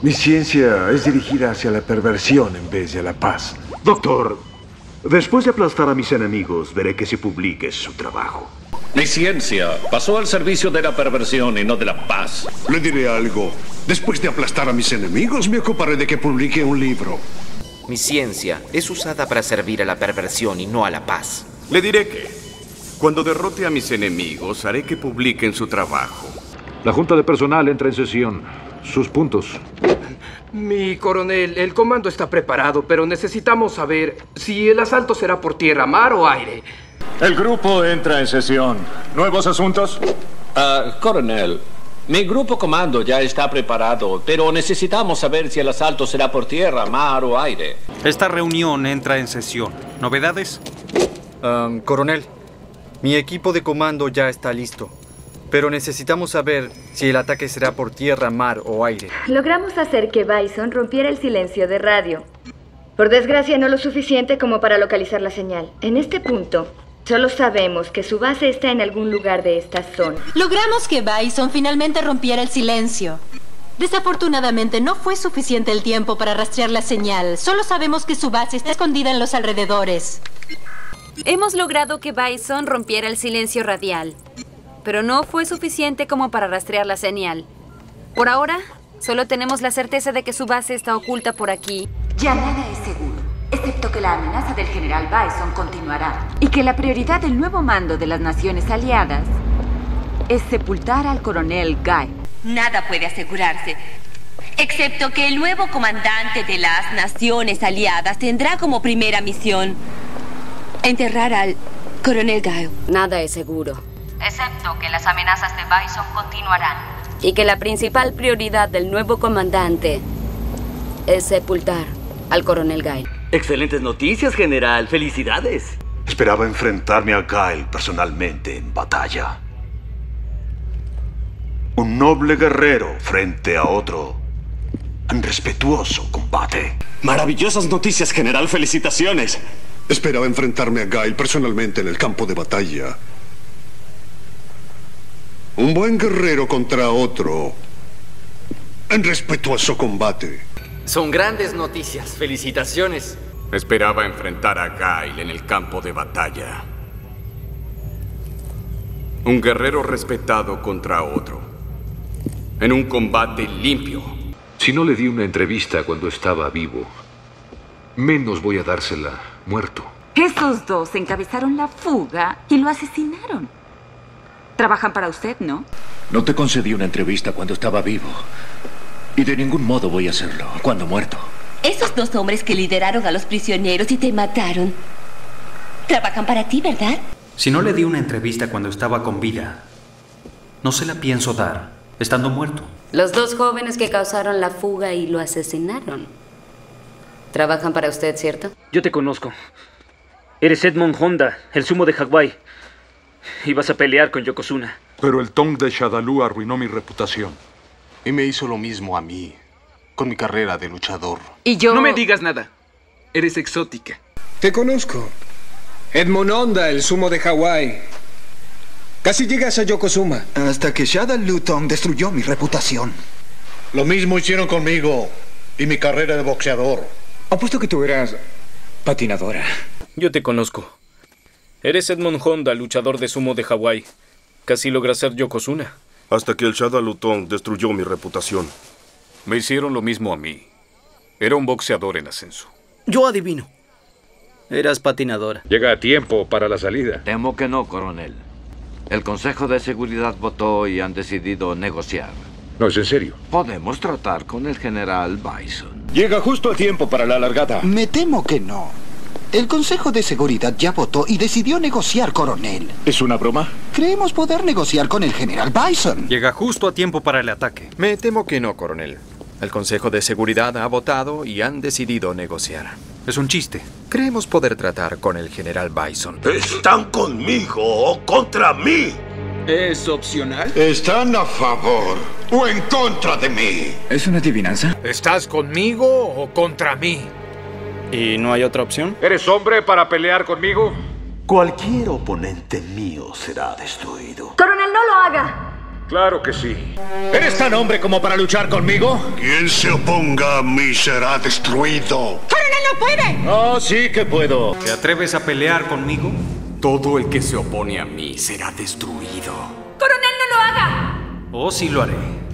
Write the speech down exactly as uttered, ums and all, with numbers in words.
Mi ciencia es dirigida hacia la perversión en vez de la paz. Doctor, después de aplastar a mis enemigos, veré que se publique su trabajo. Mi ciencia pasó al servicio de la perversión y no de la paz. Le diré algo. Después de aplastar a mis enemigos, me ocuparé de que publique un libro. Mi ciencia es usada para servir a la perversión y no a la paz. Le diré que, cuando derrote a mis enemigos, haré que publiquen su trabajo. La junta de personal entra en sesión. Sus puntos. Mi coronel, el comando está preparado, pero necesitamos saber si el asalto será por tierra, mar o aire. El grupo entra en sesión. ¿Nuevos asuntos? Uh, coronel, mi grupo comando ya está preparado, pero necesitamos saber si el asalto será por tierra, mar o aire. Esta reunión entra en sesión. ¿Novedades? Um, coronel, mi equipo de comando ya está listo. Pero necesitamos saber si el ataque será por tierra, mar o aire. Logramos hacer que Bison rompiera el silencio de radio. Por desgracia, no lo suficiente como para localizar la señal. En este punto, solo sabemos que su base está en algún lugar de esta zona. Logramos que Bison finalmente rompiera el silencio. Desafortunadamente, no fue suficiente el tiempo para rastrear la señal. Solo sabemos que su base está escondida en los alrededores. Hemos logrado que Bison rompiera el silencio radial, pero no fue suficiente como para rastrear la señal. Por ahora, solo tenemos la certeza de que su base está oculta por aquí. Ya nada es seguro, excepto que la amenaza del general Bison continuará y que la prioridad del nuevo mando de las naciones aliadas es sepultar al coronel Guy. Nada puede asegurarse, excepto que el nuevo comandante de las naciones aliadas tendrá como primera misión enterrar al coronel Guy. Nada es seguro, excepto que las amenazas de Bison continuarán. y que la principal prioridad del nuevo comandante es sepultar al coronel Guy. Excelentes noticias, general. ¡Felicidades! Esperaba enfrentarme a Kyle personalmente en batalla. Un noble guerrero frente a otro en respetuoso combate. Maravillosas noticias, general. ¡Felicitaciones! Esperaba enfrentarme a Kyle personalmente en el campo de batalla. Un buen guerrero contra otro en respetuoso combate. Son grandes noticias. Felicitaciones. Esperaba enfrentar a Kyle en el campo de batalla. Un guerrero respetado contra otro. En un combate limpio. Si no le di una entrevista cuando estaba vivo, menos voy a dársela muerto. Esos dos encabezaron la fuga y lo asesinaron. Trabajan para usted, ¿no? No te concedí una entrevista cuando estaba vivo. Y de ningún modo voy a hacerlo cuando muerto. Esos dos hombres que lideraron a los prisioneros y te mataron trabajan para ti, ¿verdad? Si no le di una entrevista cuando estaba con vida, no se la pienso dar estando muerto. Los dos jóvenes que causaron la fuga y lo asesinaron trabajan para usted, ¿cierto? Yo te conozco. Eres Edmond Honda, el sumo de Hawái. Ibas a pelear con Yokozuna. Pero el Tong de Shadaloo arruinó mi reputación. Y me hizo lo mismo a mí, con mi carrera de luchador. Y yo... No me digas nada. Eres exótica. Te conozco. Edmond Honda, el sumo de Hawái. Casi llegas a Yokozuna. Hasta que Shadaloo Tong destruyó mi reputación. Lo mismo hicieron conmigo y mi carrera de boxeador. Apuesto que tú eras patinadora. Yo te conozco. Eres Edmond Honda, luchador de sumo de Hawái. Casi logras ser Yokozuna. Hasta que el Shadaloo Tong destruyó mi reputación. Me hicieron lo mismo a mí. Era un boxeador en ascenso. Yo adivino. Eras patinadora. Llega a tiempo para la salida. Temo que no, coronel. El Consejo de Seguridad votó y han decidido negociar. No, es en serio. Podemos tratar con el general Bison. Llega justo a tiempo para la largada. Me temo que no. El Consejo de Seguridad ya votó y decidió negociar, coronel. ¿Es una broma? Creemos poder negociar con el general Bison. Llega justo a tiempo para el ataque. Me temo que no, coronel. El Consejo de Seguridad ha votado y han decidido negociar. Es un chiste. Creemos poder tratar con el general Bison. ¿Están conmigo o contra mí? ¿Es opcional? ¿Están a favor o en contra de mí? ¿Es una adivinanza? ¿Estás conmigo o contra mí? ¿Y no hay otra opción? ¿Eres hombre para pelear conmigo? Cualquier oponente mío será destruido. Coronel, no lo haga. Claro que sí. ¿Eres tan hombre como para luchar conmigo? Quien se oponga a mí será destruido. ¡Coronel, no puede! Oh, sí que puedo. ¿Te atreves a pelear conmigo? Todo el que se opone a mí será destruido. ¡Coronel, no lo haga! Oh, sí lo haré.